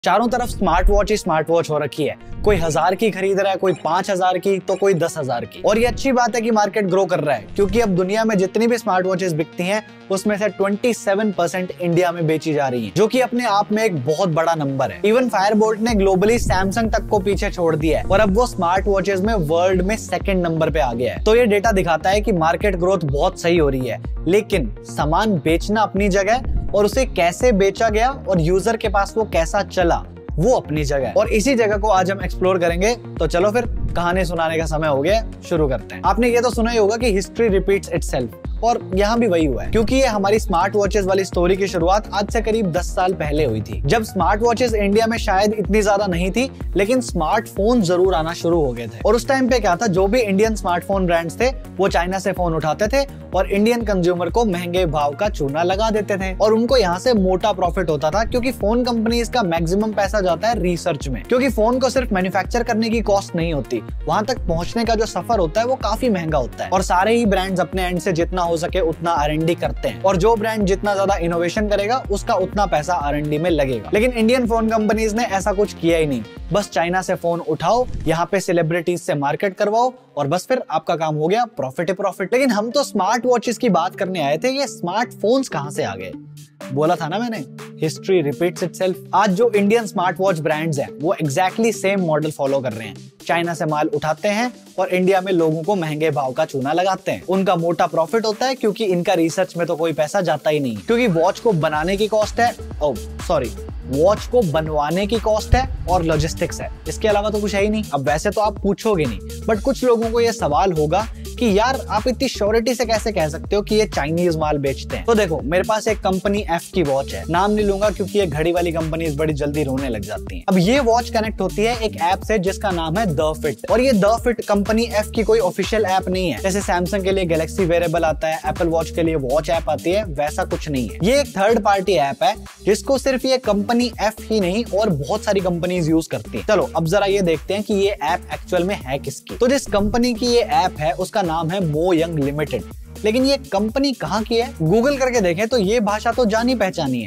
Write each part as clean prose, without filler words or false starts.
चारों तरफ smart watch हो रखी है। कोई 1000 की खरीद रहा है, कोई 5000 की, तो कोई 10,000 की। और ये अच्छी बात है कि मार्केट ग्रो कर रहा है, क्योंकि अब दुनिया में जितनी भी स्मार्ट वॉचेस बिकती हैं उसमें से 27% इंडिया में बेची जा रही हैं, जो कि अपने आप में एक बहुत बड़ा नंबर है। इवन फायरबोल्ट ने ग्लोबली सैमसंग तक को पीछे छोड़ दिया है और अब वो स्मार्ट वॉचेस में वर्ल्ड में सेकंड नंबर पे आ गया है। तो ये डेटा दिखाता है कि मार्केट ग्रोथ बहुत सही हो रही है, लेकिन सामान बेचना अपनी जगह और उसे कैसे बेचा गया और यूजर के पास वो कैसा चला वो अपनी जगह। और इसी जगह को आज हम एक्सप्लोर करेंगे। तो चलो फिर कहानी सुनाने का समय हो गया, शुरू करते हैं। आपने ये तो सुना ही होगा कि हिस्ट्री रिपीट्स इटसेल्फ, और यहाँ भी वही हुआ है, क्योंकि ये हमारी स्मार्ट वॉचेस वाली स्टोरी की शुरुआत आज से करीब 10 साल पहले हुई थी, जब स्मार्ट वॉचेस इंडिया में शायद इतनी ज्यादा नहीं थी, लेकिन स्मार्टफोन जरूर आना शुरू हो गए थे। और उस टाइम पे क्या था, जो भी इंडियन स्मार्टफोन ब्रांड्स थे वो चाइना से फोन उठाते थे और इंडियन कंज्यूमर को महंगे भाव का चूना लगा देते थे, और उनको यहाँ से मोटा प्रॉफिट होता था, क्योंकि फोन कंपनीज का मैक्सिमम पैसा जाता है रिसर्च में। क्योंकि फोन को सिर्फ मैन्युफैक्चर करने की कॉस्ट नहीं होती, वहां तक पहुंचने का जो सफर होता है वो काफी महंगा होता है। और सारे ही ब्रांड्स अपने एंड से जितना हो सके उतना R&D करते हैं, और जो ब्रांड जितना ज्यादा इनोवेशन करेगा उसका उतना पैसा R&D में लगेगा। लेकिन इंडियन फोन कंपनीज ने ऐसा कुछ किया ही नहीं। बस चाइना से फोन उठाओ, यहाँ पे सेलिब्रिटीज से मार्केट करवाओ, और बस फिर आपका काम हो गया प्रॉफिट ही प्रॉफिट। लेकिन हम तो स्मार्ट वॉचेस की बात करने आए थे, ये स्मार्टफोन्स कहां से आ गए? बोला था ना मैंने, हिस्ट्री रिपीट्स इटसेल्फ। आज जो इंडियन स्मार्ट वॉच ब्रांड्स हैं वो एग्जैक्टली सेम मॉडल फॉलो कर रहे हैं। चाइना से माल उठाते हैं और इंडिया में लोगों को महंगे भाव का चूना लगाते हैं। उनका मोटा प्रॉफिट होता है, क्योंकि इनका रिसर्च में तो कोई पैसा जाता ही नहीं, क्योंकि वॉच को बनाने की कॉस्ट है, वॉच को बनवाने की कॉस्ट है और लॉजिस्टिक्स है, इसके अलावा तो कुछ है ही नहीं। अब वैसे तो आप पूछोगे नहीं, बट कुछ लोगों को ये सवाल होगा कि यार आप इतनी श्योरिटी से कैसे कह सकते हो कि ये चाइनीज माल बेचते हैं? तो देखो, मेरे पास एक कंपनी F की वॉच है, नाम नहीं लूंगा क्योंकि ये घड़ी वाली कंपनीज बड़ी जल्दी रोने लग जाती हैं। अब ये वॉच कनेक्ट होती है एक ऐप से जिसका नाम है द फिट, और ये द फिट कंपनी F की कोई ऑफिशियल ऐप नहीं है। जैसे सैमसंग के लिए गैलेक्सी वेरेबल आता है, एप्पल वॉच के लिए वॉच ऐप आती है, वैसा कुछ नहीं है। ये एक थर्ड पार्टी ऐप है जिसको सिर्फ ये कंपनी F ही नहीं और बहुत सारी कंपनीज यूज करती है। चलो अब जरा ये देखते हैं कि ये ऐप एक्चुअल में है किसकी। तो जिस कंपनी की ये ऐप है उसका नाम है मो यंग लिमिटेड। लेकिन ये कंपनी कहाँ की है? गूगल करके देखें तो ये भाषा तो जानी पहचानी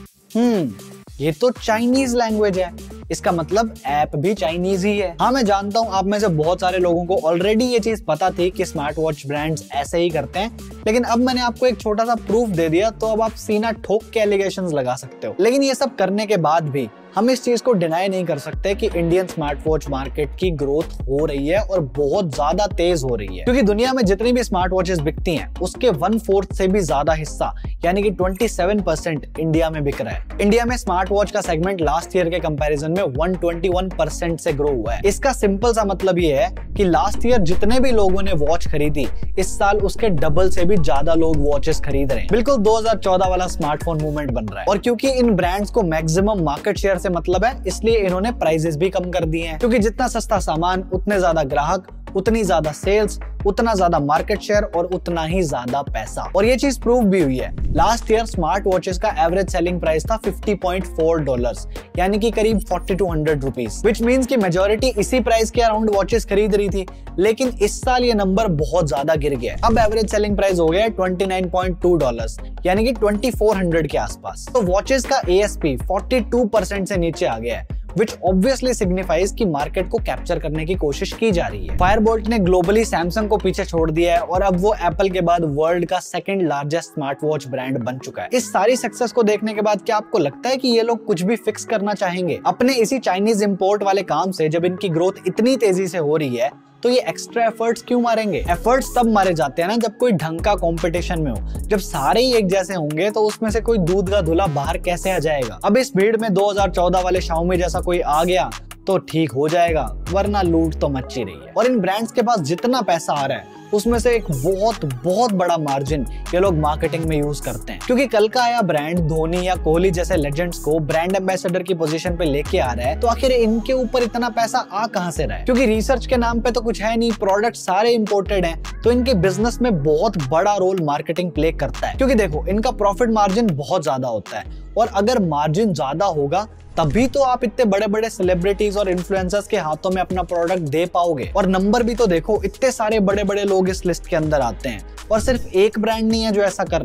है। ये तो चाइनीज लैंग्वेज है, इसका मतलब ऐप भी चाइनीज ही है। हाँ मैं जानता हूँ आप में से बहुत सारे लोगों को ऑलरेडी ये चीज पता थी कि स्मार्ट वॉच ब्रांड्स ऐसे ही करते हैं, लेकिन अब मैंने आपको एक छोटा सा प्रूफ दे दिया, तो अब आप सीना ठोक के एलिगेशंस लगा सकते हो। लेकिन ये सब करने के बाद भी हम इस चीज को डिनाई नहीं कर सकते कि इंडियन स्मार्ट वॉच मार्केट की ग्रोथ हो रही है और बहुत ज्यादा तेज हो रही है, क्योंकि दुनिया में जितनी भी स्मार्ट वॉचेस बिकती हैं उसके 1/4 से भी ज्यादा हिस्सा यानी कि 27% इंडिया में बिक रहा है। इंडिया में स्मार्ट वॉच का सेगमेंट लास्ट ईयर के कंपैरिजन में 121% से ग्रो हुआ है। इसका सिंपल सा मतलब ये है कि लास्ट ईयर जितने भी लोगों ने वॉच खरीदी, इस साल उसके डबल से भी ज्यादा लोग वॉचेस खरीद रहे हैं। बिल्कुल 2014 वाला स्मार्टफोन मूवमेंट बन रहा है। और क्योंकि इन ब्रांड्स को मैक्सिमम मार्केट शेयर से मतलब है, इसलिए इन्होंने प्राइसेस भी कम कर दिए हैं, क्योंकि जितना सस्ता सामान उतने ज्यादा ग्राहक, उतनी ज्यादा सेल्स, उतना ज्यादा मार्केट शेयर और उतना ही ज्यादा पैसा। और ये चीज प्रूव भी हुई है। लास्ट ईयर स्मार्ट वॉचेस का एवरेज सेलिंग प्राइस था $50.4, यानी कि करीब 4200 रुपीज, विच मीन्स की मेजोरिटी इसी प्राइस के अराउंड वॉचेस खरीद रही थी। लेकिन इस साल ये नंबर बहुत ज्यादा गिर गया। अब एवरेज सेलिंग प्राइस हो गया है $29.2, यानी कि 2400 के आसपास। तो वॉचेस का ASP 42% से नीचे आ गया है, which obviously signifies कि मार्केट को कैप्चर करने की कोशिश की जा रही है। फायरबोल्ट ने ग्लोबली सैमसंग को पीछे छोड़ दिया है और अब वो एप्पल के बाद वर्ल्ड का second largest smart watch brand बन चुका है। इस सारी सक्सेस को देखने के बाद क्या आपको लगता है कि ये लोग कुछ भी फिक्स करना चाहेंगे अपने इसी चाइनीज इंपोर्ट वाले काम से? जब इनकी ग्रोथ इतनी तेजी से हो रही है तो ये एक्स्ट्रा एफर्ट्स क्यों मारेंगे? एफर्ट्स तब मारे जाते हैं ना जब कोई ढंग का कंपटीशन में हो। जब सारे ही एक जैसे होंगे तो उसमें से कोई दूध का धुला बाहर कैसे आ जाएगा? अब इस भीड़ में 2014 वाले Xiaomi जैसा कोई आ गया तो ठीक हो जाएगा, वरना लूट तो मची रही है। और इन ब्रांड्स के पास जितना पैसा आ रहा है उसमें से एक बहुत बड़ा मार्जिन ये लोग मार्केटिंग में यूज करते हैं, क्योंकि कल का आया ब्रांड धोनी या कोहली जैसे लेजेंड्स को ब्रांड एम्बेसडर की पोजीशन पे लेके आ रहा है, तो आखिर इनके ऊपर इतना पैसा आ कहां से रहा है? क्योंकि रिसर्च के नाम पे तो कुछ है नहीं, प्रोडक्ट सारे इंपोर्टेड हैं, तो इनके बिजनेस में बहुत बड़ा रोल मार्केटिंग प्ले करता है। क्योंकि देखो, इनका प्रॉफिट मार्जिन बहुत ज्यादा होता है, और अगर मार्जिन ज्यादा होगा तभी तो आप इतने बड़े बड़े सेलिब्रिटीज और इन्फ्लुएंसर्स के हाथों में अपना प्रोडक्ट दे पाओगे। और नंबर भी तो देखो, इतने सारे बड़े बड़े लोग इस लिस्ट के अंदर आते हैं और सिर्फ एक ब्रांड नहीं है जो ऐसा कर रहा है।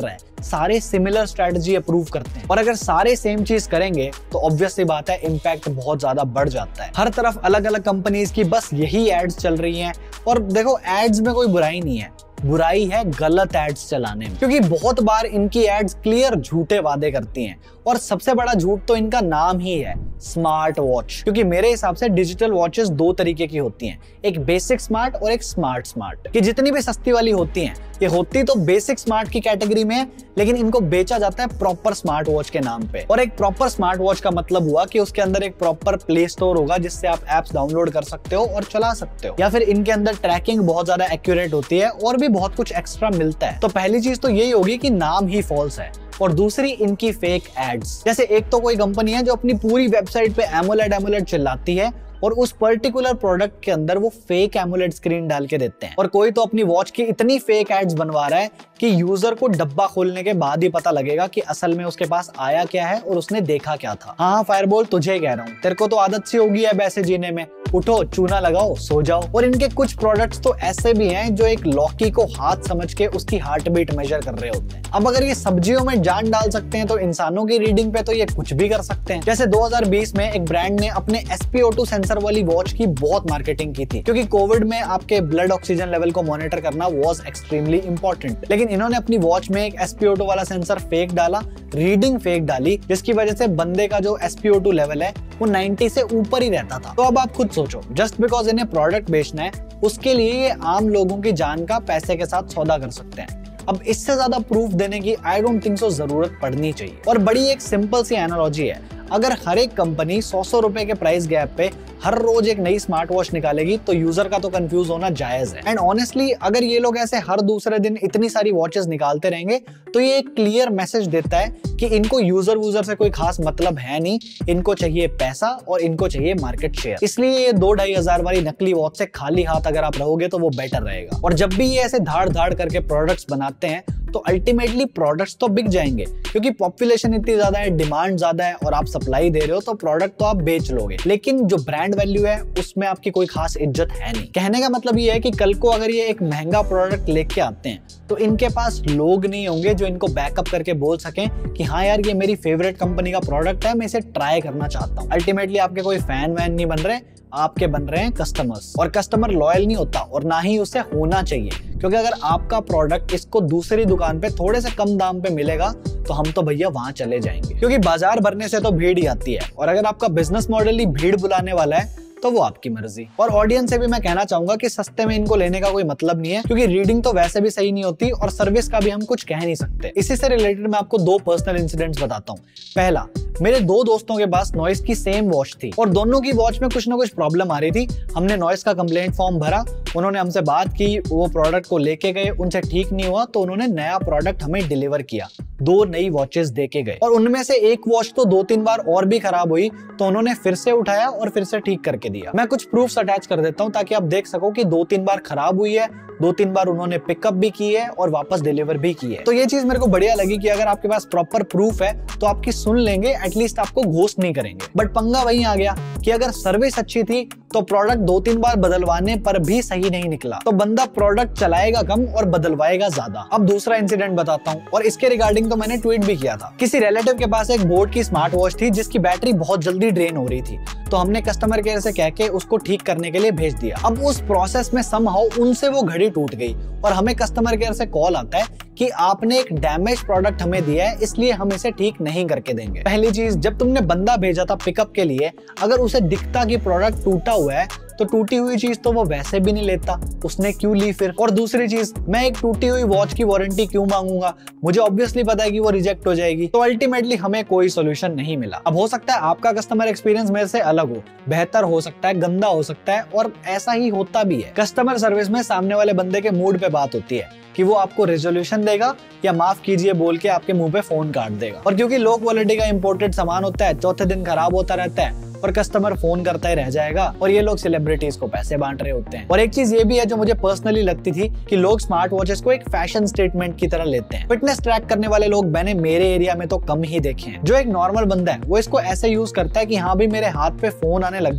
सारे सिमिलर स्ट्रेटजी अप्रूव करते हैं, और अगर सारे सेम चीज करेंगे तो ऑब्वियसली बात है इम्पैक्ट बहुत ज्यादा बढ़ जाता है। हर तरफ अलग अलग कंपनीज की बस यही एड्स चल रही हैं, और देखो एड्स में कोई बुराई नहीं है, बुराई है गलत एड्स चलाने में, क्योंकि बहुत बार इनकी एड्स क्लियर झूठे वादे करती हैं, और सबसे बड़ा झूठ तो इनका नाम ही है, स्मार्ट वॉच। क्योंकि मेरे हिसाब से डिजिटल वॉचेस दो तरीके की होती हैं, एक बेसिक स्मार्ट और एक स्मार्ट स्मार्ट। कि जितनी भी सस्ती वाली होती हैं ये होती तो बेसिक स्मार्ट की कैटेगरी में है, लेकिन इनको बेचा जाता है प्रॉपर स्मार्ट वॉच के नाम पे। और एक प्रॉपर स्मार्ट वॉच का मतलब हुआ कि उसके अंदर एक प्रॉपर प्ले स्टोर होगा जिससे आप एप्स डाउनलोड कर सकते हो और चला सकते हो, या फिर इनके अंदर ट्रैकिंग बहुत ज्यादा एक्यूरेट होती है और भी बहुत कुछ एक्स्ट्रा मिलता है। तो पहली चीज तो यही होगी कि नाम ही फॉल्स है, और दूसरी इनकी फेक एड्स। जैसे एक तो कोई कंपनी है जो अपनी पूरी वेबसाइट पे एमोलेड चिल्लाती है, और उस पर्टिकुलर प्रोडक्ट के अंदर वो फेक एमोलेड स्क्रीन डाल के देते हैं। और कोई तो अपनी वॉच की इतनी फेक एड्स बनवा रहा है कि यूजर को डब्बा खोलने के बाद ही पता लगेगा कि असल में उसके पास आया क्या है और उसने देखा क्या था। हाँ फायरबॉल, तुझे कह रहा हूँ, तेरे को तो आदत सी होगी है वैसे जीने में, उठो चूना लगाओ सो जाओ। और इनके कुछ प्रोडक्ट्स तो ऐसे भी हैं जो एक लौकी को हाथ समझ के उसकी हार्ट बीट मेजर कर रहे होते हैं। अब अगर ये सब्जियों में जान डाल सकते हैं तो इंसानों की रीडिंग पे तो ये कुछ भी कर सकते हैं। जैसे 2020 में एक ब्रांड ने अपने SpO2 सेंसर वाली वॉच की बहुत मार्केटिंग की थी, क्योंकि कोविड में आपके ब्लड ऑक्सीजन लेवल को मॉनिटर करना वाज एक्सट्रीमली इंपॉर्टेंट। लेकिन इन्होंने अपनी वॉच में एक SpO2 वाला सेंसर फेक डाला, रीडिंग फेक डाली, जिसकी वजह से बंदे का जो SpO2 लेवल है वो 90 से ऊपर ही रहता था। तो अब आप खुद सोचो, जस्ट बिकॉज इन्हें प्रोडक्ट बेचना है उसके लिए ये आम लोगों की जान का पैसे के साथ सौदा कर सकते हैं। अब इससे ज्यादा प्रूफ देने की आई डोंट थिंक सो जरूरत पड़नी चाहिए। और बड़ी एक सिंपल सी एनालॉजी है, अगर हर एक कंपनी 100 रुपए के प्राइस गैप पे हर रोज एक नई स्मार्ट वॉच निकालेगी तो यूजर का तो कंफ्यूज होना जायज है। एंड ऑनेस्टली अगर ये लोग ऐसे हर दूसरे दिन इतनी सारी वॉचेस निकालते रहेंगे तो ये एक क्लियर मैसेज देता है कि इनको यूजर से कोई खास मतलब है नहीं, इनको चाहिए पैसा और इनको चाहिए मार्केट शेयर। इसलिए ये 2-2.5 हजार वाली नकली वॉच से खाली हाथ अगर आप रहोगे तो वो बेटर रहेगा। और जब भी ये ऐसे धाड़ करके प्रोडक्ट्स बनाते हैं तो अल्टीमेटली प्रोडक्ट्स तो बिक जाएंगे, क्योंकि पॉपुलेशन इतनी ज्यादा है, डिमांड ज्यादा है और आप सप्लाई दे रहे हो तो प्रोडक्ट तो आप बेच लोगे, लेकिन जो ब्रांड वैल्यू है उसमें आपकी कोई खास इज्जत है नहीं। कहने का मतलब ये है कि कल को अगर ये एक महंगा प्रोडक्ट लेके आते हैं तो इनके पास लोग नहीं होंगे जो इनको बैकअप करके बोल सकें कि हाँ यार ये मेरी फेवरेट कंपनी का प्रोडक्ट है, मैं इसे ट्राई करना चाहता हूँ। अल्टीमेटली आपके कोई फैन वैन नहीं बन रहे, आपके बन रहे हैं कस्टमर्स। और कस्टमर लॉयल नहीं होता और ना ही उसे होना चाहिए, क्योंकि अगर आपका प्रोडक्ट इसको दूसरी दुकान पे थोड़े से कम दाम पे मिलेगा तो हम तो भैया वहां चले जाएंगे, क्योंकि बाजार भरने से तो भीड़ ही आती है। और अगर आपका बिजनेस मॉडल ही भीड़ बुलाने वाला है तो वो आपकी मर्जी। और ऑडियंस से भी मैं कहना चाहूंगा कि सस्ते में इनको लेने का कोई मतलब नहीं है, क्योंकि रीडिंग तो वैसे भी सही नहीं होती और सर्विस का भी हम कुछ कह नहीं सकते। इसी से रिलेटेड मैं आपको 2 पर्सनल इंसिडेंट्स बताता हूँ। पहला, मेरे 2 दोस्तों के पास नॉइस की सेम वॉच थी और दोनों की वॉच में कुछ ना कुछ प्रॉब्लम आ रही थी। हमने नॉइस का कंप्लेंट फॉर्म भरा, उन्होंने हमसे बात की, वो प्रोडक्ट को लेके गए, उनसे ठीक नहीं हुआ तो उन्होंने नया प्रोडक्ट हमें डिलीवर किया, 2 नई वॉचेस देके गए। और उनमें से एक वॉच तो 2-3 बार और भी खराब हुई तो उन्होंने फिर से उठाया और फिर से ठीक करके दिया। मैं कुछ प्रूफ्स अटैच कर देता हूं ताकि आप देख सको कि 2-3 बार खराब हुई है, 2-3 बार उन्होंने पिकअप भी की है और वापस डिलीवर भी की है। तो ये चीज मेरे को बढ़िया लगी कि अगर आपके पास प्रॉपर प्रूफ है तो आपकी सुन लेंगे, एटलीस्ट आपको घोस्ट नहीं करेंगे। बट पंगा वही आ गया कि अगर सर्विस अच्छी थी तो प्रोडक्ट 2-3 बार बदलवाने पर भी सही नहीं निकला तो बंदा प्रोडक्ट चलाएगा कम और बदलवाएगा ज्यादा। अब दूसरा इंसिडेंट बताता हूँ, और इसके रिगार्डिंग तो मैंने ट्वीट भी किया था। किसी रिलेटिव के पास एक बोट की स्मार्ट वॉच थी जिसकी बैटरी बहुत जल्दी ड्रेन हो रही थी, तो हमने कस्टमर केयर से कह के उसको ठीक करने के लिए भेज दिया। अब उस प्रोसेस में समहाउ उनसे वो घड़ी टूट गई और हमें कस्टमर केयर से कॉल आता है कि आपने एक डैमेज प्रोडक्ट हमें दिया है, इसलिए हम इसे ठीक नहीं करके देंगे। पहली चीज, जब तुमने बंदा भेजा था पिकअप के लिए, अगर उसे दिखता कि प्रोडक्ट टूटा हुआ है तो टूटी हुई चीज तो वो वैसे भी नहीं लेता, उसने क्यों ली फिर? और दूसरी चीज, मैं एक टूटी हुई वॉच की वारंटी क्यों मांगूंगा? मुझे ऑब्वियसली पता है कि वो रिजेक्ट हो जाएगी। तो अल्टीमेटली हमें कोई सोल्यूशन नहीं मिला। अब हो सकता है आपका कस्टमर एक्सपीरियंस मेरे से अलग हो, बेहतर हो सकता है, गंदा हो सकता है, और ऐसा ही होता भी है। कस्टमर सर्विस में सामने वाले बंदे के मूड पे बात होती है कि वो आपको रेजोल्यूशन देगा या माफ कीजिए बोल के आपके मुंह पे फोन काट देगा। और क्योंकि लो क्वालिटी का इंपोर्टेड सामान होता है, चौथे दिन खराब होता रहता है और कस्टमर फोन करता ही रह जाएगा और ये लोग सेलिब्रिटीज को पैसे बांट रहे होते हैं। और एक चीज ये भी है जो मुझे पर्सनली लगती थी कि लोग स्मार्ट वॉचेस को एक फैशन स्टेटमेंट की तरह लेते हैं। फिटनेस ट्रैक करने वाले लोग मैंने मेरे एरिया में तो कम ही देखे हैं। जो एक नॉर्मल बंदा है वो इसको ऐसे यूज करता है कि हाँ भी मेरे हाथ पे फोन आने लग जाए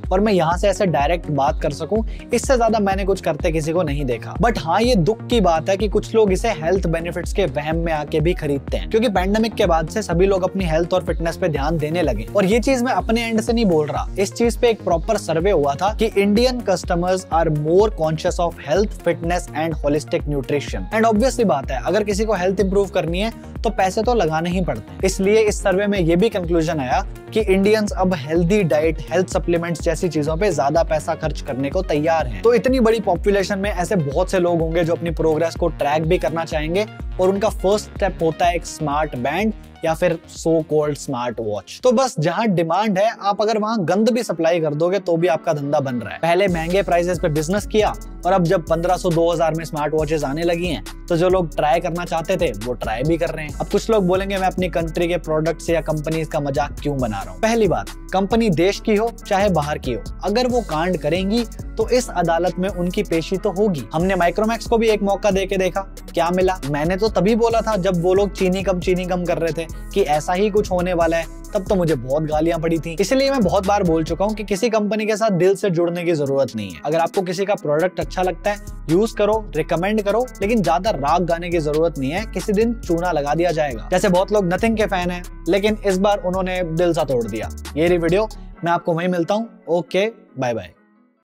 और मैं यहाँ से ऐसे डायरेक्ट बात कर सकूं, इससे ज्यादा मैंने कुछ करते किसी को नहीं देखा। बट हाँ, ये दुख की बात है कि कुछ लोग इसे हेल्थ बेनिफिट्स के वहम में आके भी खरीदते हैं, क्योंकि पैंडेमिक के बाद से सभी लोग अपनी हेल्थ और फिटनेस पे ध्यान देने लगे। और ये चीज मैं अपने एंड से नहीं बोल रहा, इस चीज पे एक प्रॉपर सर्वे हुआ था कि Indian customers are more conscious of health, fitness and holistic nutrition. And obviously बात है, अगर किसी को हेल्थ इंप्रूव करनी है तो पैसे तो लगाने ही पड़ते। इसलिए इस सर्वे में ये भी कंक्लूजन आया कि इंडियंस अब हेल्दी डाइट, हेल्थ सप्लीमेंट्स जैसी चीजों पे ज्यादा पैसा खर्च करने को तैयार हैं। तो इतनी बड़ी पॉपुलेशन में ऐसे बहुत से लोग होंगे जो अपनी प्रोग्रेस को ट्रैक भी करना चाहेंगे, और उनका फर्स्ट स्टेप होता है एक स्मार्ट बैंड या फिर सो कॉल्ड स्मार्ट वॉच। तो बस जहां डिमांड है, आप अगर वहां गंद भी सप्लाई कर दोगे तो भी आपका धंधा बन रहा है। पहले महंगे प्राइसेस पे बिजनेस किया, और अब जब 1500-2000 में स्मार्ट वॉचेस आने लगी हैं, तो जो लोग ट्राई करना चाहते थे वो ट्राई भी कर रहे हैं। अब कुछ लोग बोलेंगे मैं अपनी कंट्री के प्रोडक्ट्स या कंपनीज का मजाक क्यों बना रहा हूँ। पहली बात, कंपनी देश की हो चाहे बाहर की हो, अगर वो कांड करेंगी तो इस अदालत में उनकी पेशी तो होगी। हमने माइक्रोमैक्स को भी एक मौका देके देखा, क्या मिला? मैंने तो तभी बोला था जब वो लोग चीनी कम कर रहे थे कि ऐसा ही कुछ होने वाला है, तब तो मुझे बहुत गालियां पड़ी थी। इसलिए मैं बहुत बार बोल चुका हूं कि किसी कंपनी के साथ दिल से जुड़ने की जरूरत नहीं है। अगर आपको किसी का प्रोडक्ट अच्छा लगता है, यूज करो, रिकमेंड करो, लेकिन ज्यादा राग गाने की जरूरत नहीं है, किसी दिन चूना लगा दिया जाएगा। जैसे बहुत लोग नथिंग के फैन हैं, लेकिन इस बार उन्होंने दिल सा तोड़ दिया। ये रही वीडियो, मैं आपको वहीं मिलता हूँ। Okay, bye bye.